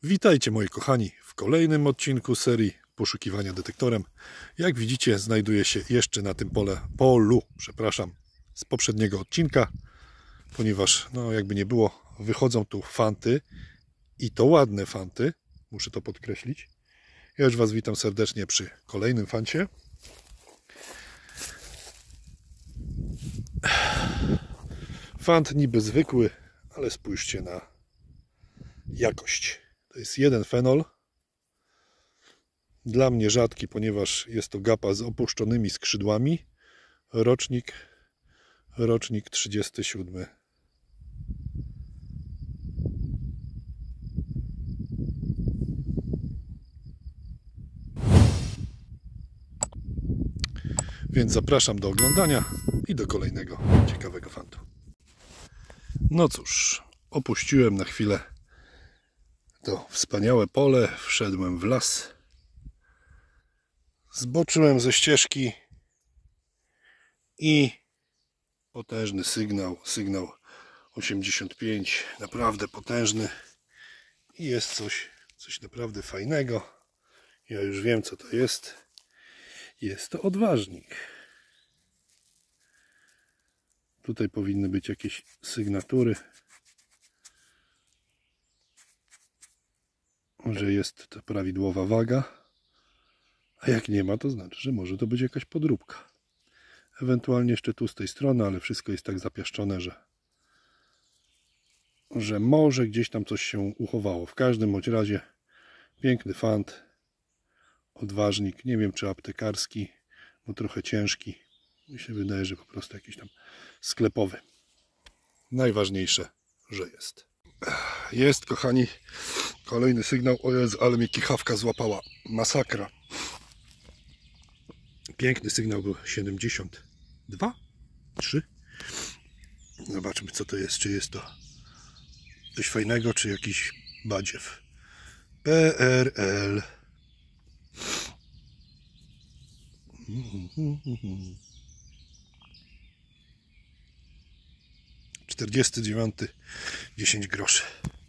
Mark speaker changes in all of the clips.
Speaker 1: Witajcie moi kochani w kolejnym odcinku serii poszukiwania detektorem. Jak widzicie, znajduję się jeszcze na tym polu z poprzedniego odcinka, ponieważ no jakby nie było, wychodzą tu fanty i to ładne fanty, muszę to podkreślić. Ja już Was witam serdecznie przy kolejnym fancie. Fant niby zwykły, ale spójrzcie na jakość. To jest jeden fenol. Dla mnie rzadki, ponieważ jest to gapa z opuszczonymi skrzydłami. Rocznik 37. Więc zapraszam do oglądania i do kolejnego ciekawego fantu. No cóż, opuściłem na chwilę to wspaniałe pole, wszedłem w las, zboczyłem ze ścieżki i potężny sygnał 85, naprawdę potężny i jest coś naprawdę fajnego. Ja już wiem, co to jest. Jest to odważnik. Tutaj powinny być jakieś sygnatury, że jest to prawidłowa waga, a jak nie ma, to znaczy, że może to być jakaś podróbka. Ewentualnie jeszcze tu z tej strony, ale wszystko jest tak zapiaszczone, że może gdzieś tam coś się uchowało. W każdym bądź razie piękny fant, odważnik, nie wiem czy aptekarski, bo trochę ciężki. Mi się wydaje, że po prostu jakiś tam sklepowy. Najważniejsze, że jest. Jest, kochani, kolejny sygnał. O Jezu, ale mnie kichawka złapała. Masakra. Piękny sygnał był 72? 3? Zobaczmy, co to jest. Czy jest to coś fajnego, czy jakiś badziew. PRL. 49, 10 groszy.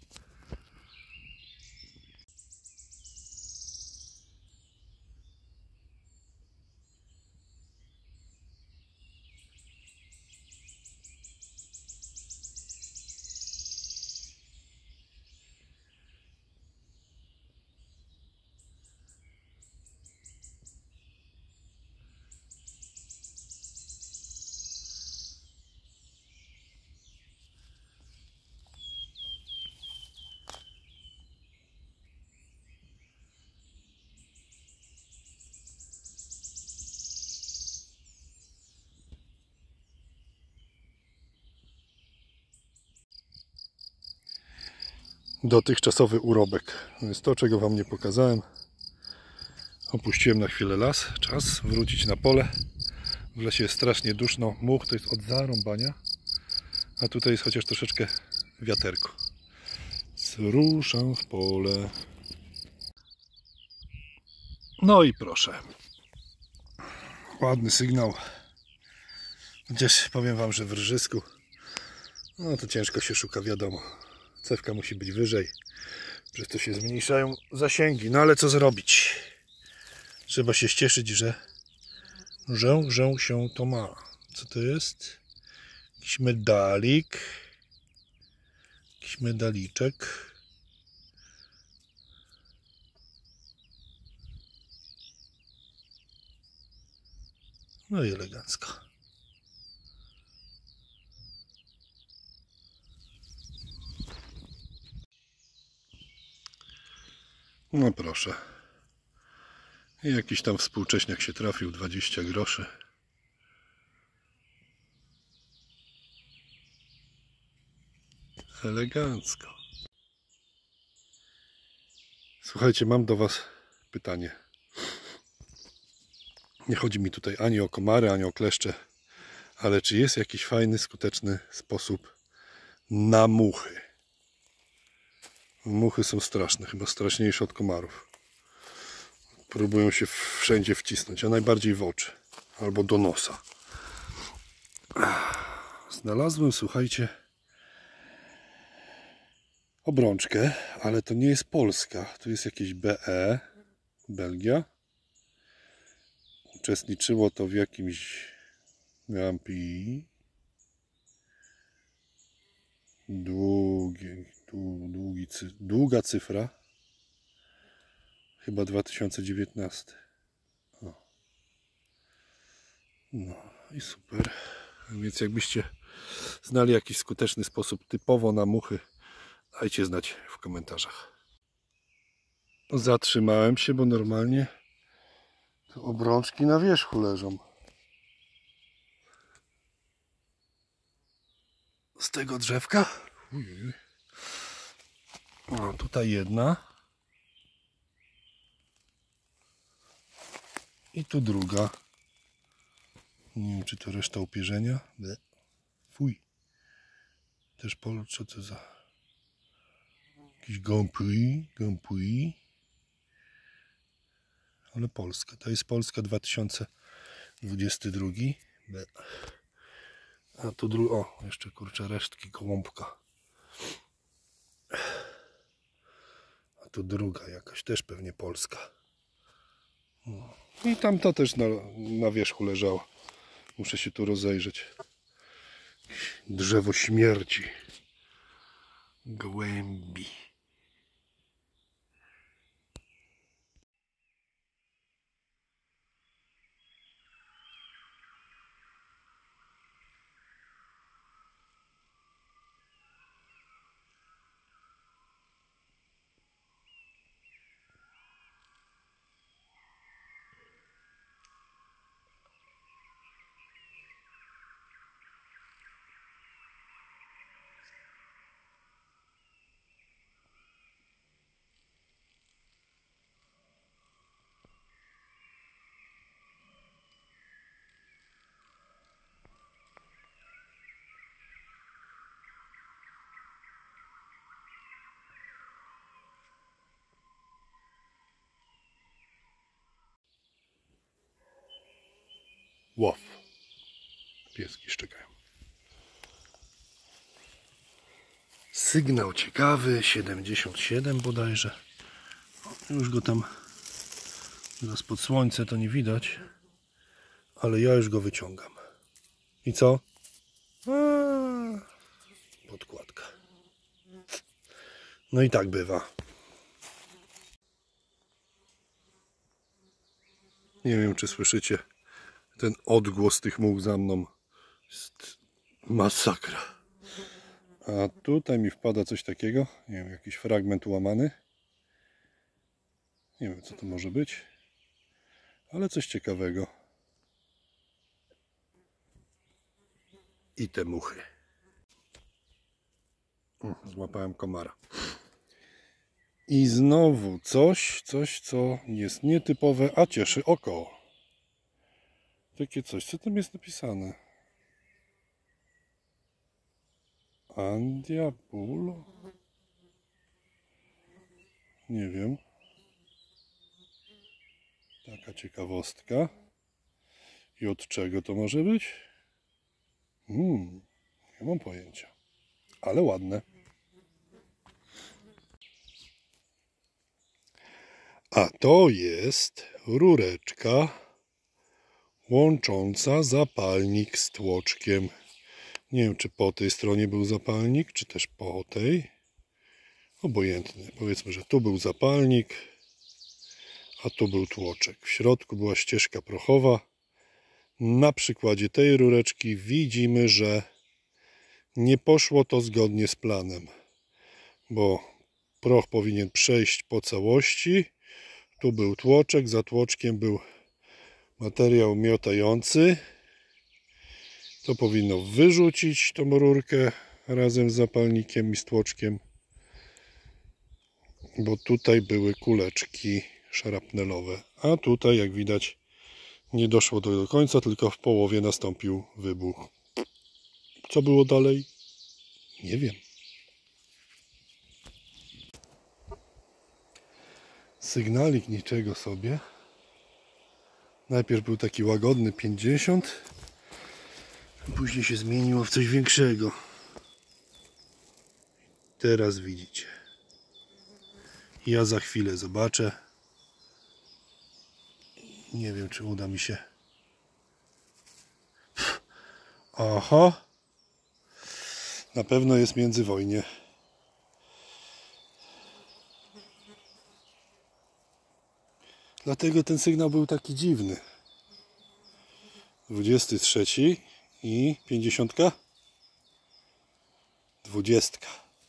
Speaker 1: Dotychczasowy urobek. To jest to, czego Wam nie pokazałem. Opuściłem na chwilę las. Czas wrócić na pole. W lesie jest strasznie duszno. Much to jest od zarąbania. A tutaj jest chociaż troszeczkę wiaterko. Ruszam w pole. No i proszę. Ładny sygnał. Chociaż powiem Wam, że w rżysku no to ciężko się szuka, wiadomo. Cewka musi być wyżej, przez to się zmniejszają zasięgi. No ale co zrobić? Trzeba się cieszyć, że się to ma. Co to jest? Jakiś medalik. Jakiś medaliczek. No i elegancko. No proszę. I jakiś tam współcześniak się trafił, 20 groszy. Elegancko. Słuchajcie, mam do Was pytanie. Nie chodzi mi tutaj ani o komary, ani o kleszcze, ale czy jest jakiś fajny, skuteczny sposób na muchy? Muchy są straszne, chyba straszniejsze od komarów. Próbują się wszędzie wcisnąć, a najbardziej w oczy albo do nosa. Znalazłem, słuchajcie, obrączkę, ale to nie jest Polska. Tu jest jakieś BE, Belgia. Uczestniczyło to w jakimś Grand Prix. Długa cyfra. Chyba 2019. O. No i super. Więc jakbyście znali jakiś skuteczny sposób typowo na muchy, dajcie znać w komentarzach. Zatrzymałem się, bo normalnie tu obrączki na wierzchu leżą. Z tego drzewka. O, tutaj jedna. I tu druga. Nie wiem, czy to reszta upierzenia. Fuj. Też co to za... Jakiś Grand Prix. Ale Polska. To jest Polska 2022. A tu o, jeszcze kurczę resztki gołąbka. A tu druga jakaś, też pewnie Polska. I tamta też na wierzchu leżała. Muszę się tu rozejrzeć. Drzewo śmierci. Gołębi. Łow. Pieski szczekają. Sygnał ciekawy, 77 bodajże. Już go tam, teraz pod słońce to nie widać, ale ja już go wyciągam. I co? Podkładka. No i tak bywa. Nie wiem, czy słyszycie ten odgłos tych much za mną. Jest masakra. A tutaj mi wpada coś takiego. Nie wiem, jakiś fragment łamany. Nie wiem, co to może być. Ale coś ciekawego. I te muchy. Złapałem komara. I znowu coś, co jest nietypowe, a cieszy oko. Takie coś, co tam jest napisane? Andiabulo? Nie wiem. Taka ciekawostka. I od czego to może być? Nie mam pojęcia. Ale ładne. A to jest rureczka łącząca zapalnik z tłoczkiem. Nie wiem, czy po tej stronie był zapalnik, czy też po tej. Obojętny. Powiedzmy, że tu był zapalnik, a tu był tłoczek. W środku była ścieżka prochowa. Na przykładzie tej rureczki widzimy, że nie poszło to zgodnie z planem, bo proch powinien przejść po całości. Tu był tłoczek, za tłoczkiem był materiał miotający. To powinno wyrzucić tą rurkę razem z zapalnikiem i z tłoczkiem, bo tutaj były kuleczki szarapnelowe, a tutaj, jak widać, nie doszło do końca, tylko w połowie nastąpił wybuch. Co było dalej? Nie wiem. Sygnalik niczego sobie. Najpierw był taki łagodny 50, później się zmieniło w coś większego. Teraz widzicie. Ja za chwilę zobaczę. Nie wiem, czy uda mi się. Oho. Na pewno jest międzywojnie. Dlatego ten sygnał był taki dziwny. 23 i 50. 20.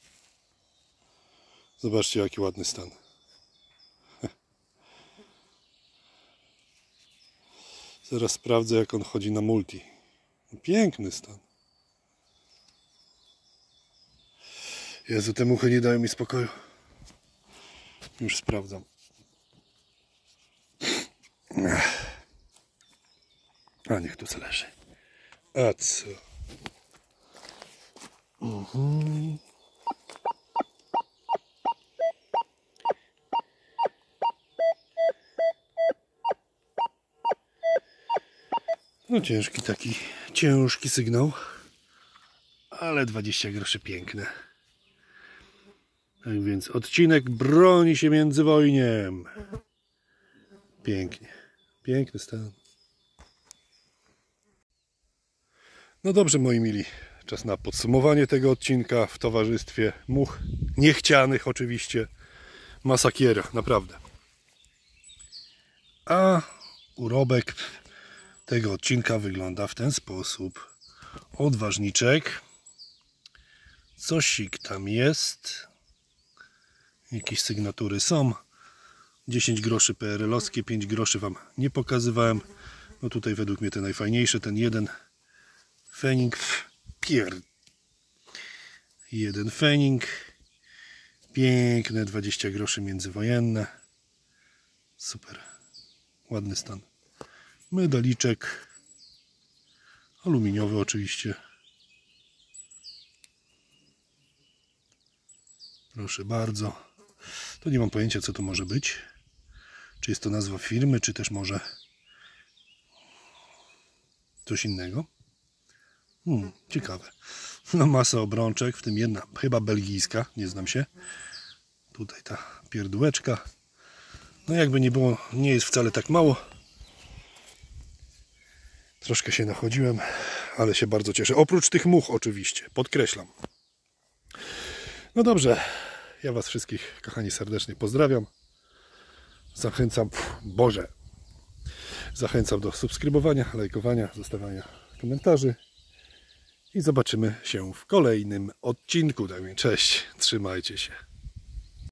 Speaker 1: Zobaczcie, jaki ładny stan. Zaraz sprawdzę, jak on chodzi na multi. Piękny stan. Jezu, te muchy nie dają mi spokoju. Już sprawdzam. A niech tu se leży. A co? No ciężki sygnał, ale 20 groszy piękne. Tak więc odcinek broni się międzywojniem. Pięknie, piękny stan. No dobrze, moi mili, czas na podsumowanie tego odcinka w towarzystwie much niechcianych oczywiście. Masakiera, naprawdę. A urobek tego odcinka wygląda w ten sposób. Odważniczek. Cosik tam jest. Jakieś sygnatury są. 10 groszy PRL-owskie, 5 groszy Wam nie pokazywałem. No tutaj według mnie te najfajniejsze, ten jeden Fening. Jeden Fening. Piękne 20 groszy międzywojenne. Super. Ładny stan. Medaliczek. Aluminiowy oczywiście. Proszę bardzo. To nie mam pojęcia, co to może być. Czy jest to nazwa firmy, czy też może coś innego. Ciekawe. No masa obrączek, w tym jedna chyba belgijska, nie znam się. Tutaj ta pierdółeczka. No jakby nie było, nie jest wcale tak mało. Troszkę się nachodziłem, ale się bardzo cieszę. Oprócz tych much oczywiście, podkreślam. No dobrze, ja Was wszystkich, kochani, serdecznie pozdrawiam. Zachęcam, zachęcam do subskrybowania, lajkowania, zostawiania komentarzy. I zobaczymy się w kolejnym odcinku. Cześć, trzymajcie się.